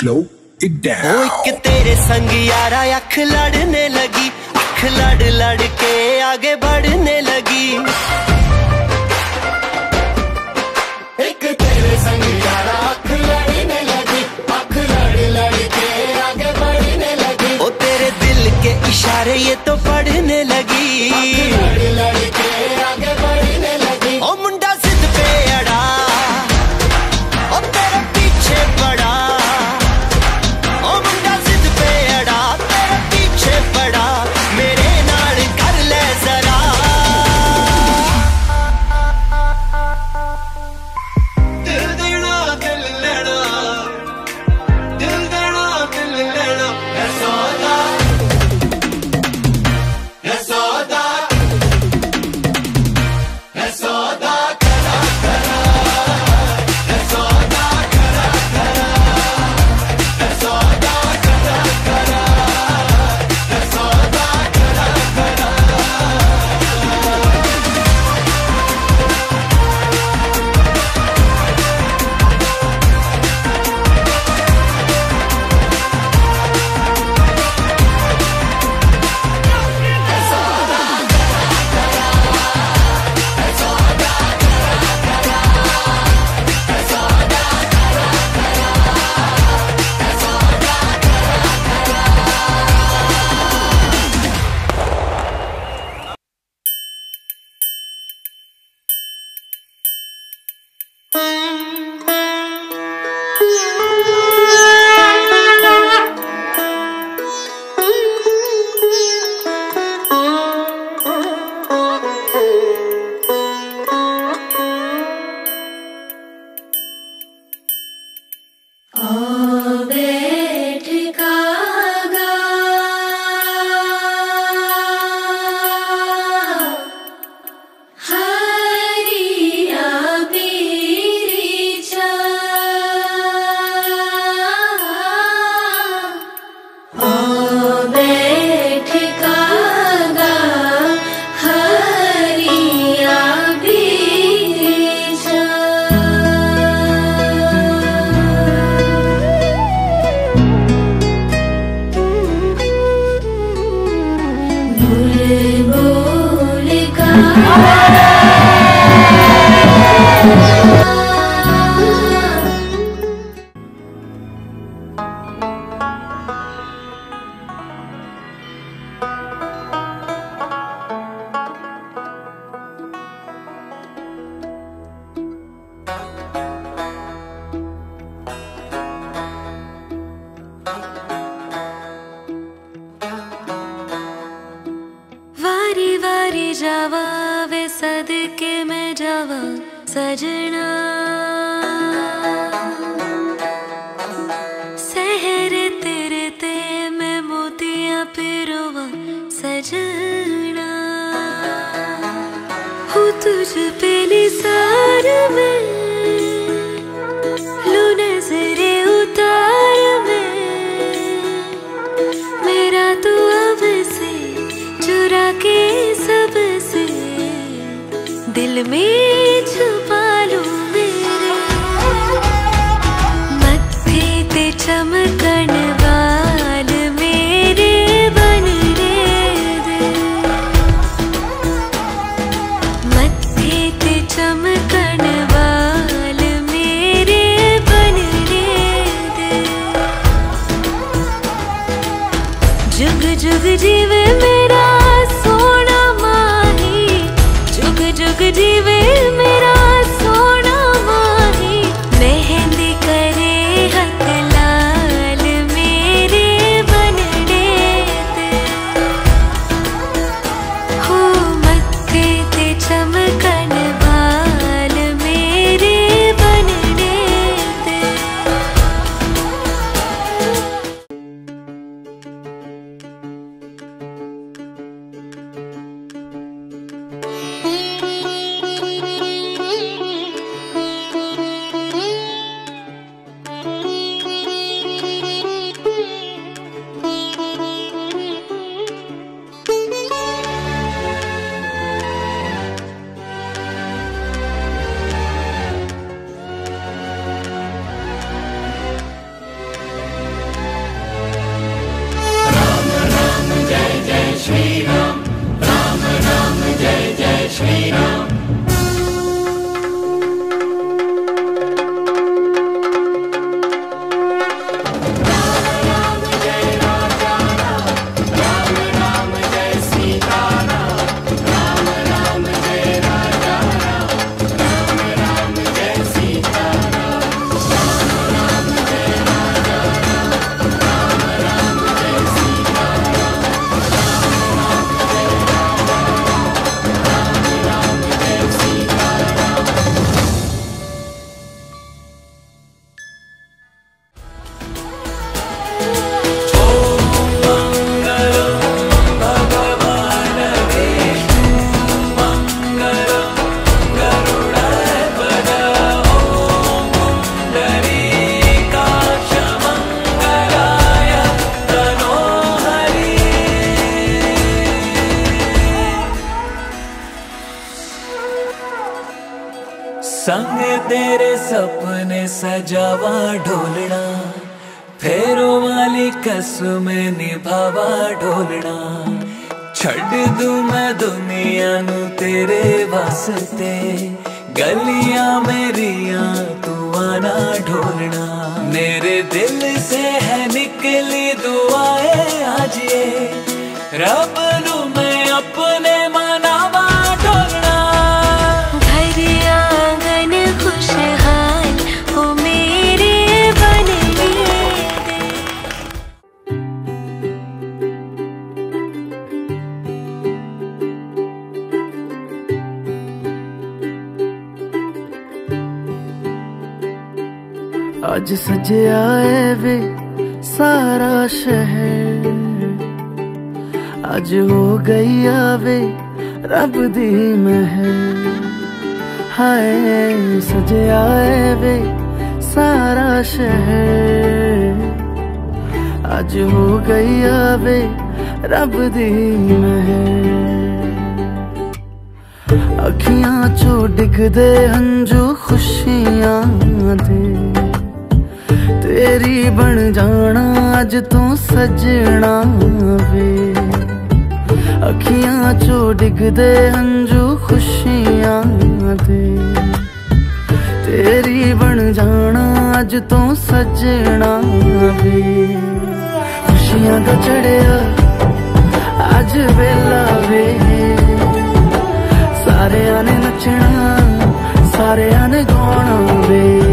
slow it down. ओ एक तेरे संग यारा अख लड़ने लगी, अख लड़ लड़ के आगे बढ़ने लगी। एक तेरे संग यारा अख लड़ने लगी, अख लड़ लड़ के आगे बढ़ने लगी। ओ तेरे दिल के इशारे ये तो पढ़ने लगी, लड़ लड़ के आगे बढ़ने लगी। ओ मुंडा जिद पे अड़ा, ओ तेरे पीछे पड़ा। ओ मुंडा जिद पे अड़ा, तेरे पीछे पड़ा। मेरे नाल कर ले जरा। दिल देना दिल लेना, दिल देना दिल लेना। है सौदा, है सौदा, है सौदा करा करा, है सौदा करा करा, है सौदा करा करा, है सौदा करा करा। वारी वारी जावा वे सदके में जावा सजना। सहरे तेरे ते मैं मोतियां पिरोवा सजना। हूँ तुझ पे निसार में, लू नजरे उतार में। मेरा तू अब से चुरा के सबसे दिल में छुपा लूं मेरे। मत्थे ते चमकन वाल मेरे बनने दे। मत्थे ते चमकन वाल मेरे बनने दे। जुग जुग जीवे मेरा सोना माही, जुग जुग जीवे मेरा सोना माही। मेहंदी करे हक लाल मेरे बनने दे। हो मत्थे ते चमकन वाल मेरे बनने दे। संग तेरे सपने सजावा ढोलना, फेरों वाली कसमें निभावा ढोलना। छड़ दूं मैं दुनिया नू तेरे वास्ते, गलियां मेरियां तू आना ढोलना। मेरे दिल से है निकली दुआएं आज ये, रब नू मैं अपने मनावा ढोलना। घर आंगन खुशहाल हो मेरे बने दे। आज सजया है वे सारा शहर, आज हो गई आवे रब दी महर। हाय सजया है वे सारा शहर, आज हो गई आवे रब दी महर। अखियां चो डिगदे हंजू खुशियां दे, तेरी बन जाना अज तू सजना वे। अखियां चो डिगदे हंजू खुशियां दे, तेरी बन जाना अज तू सजना वे। खुशियां दा चढ़िया अज वेला वे, सारे ने नचना सारे ने गाना वे।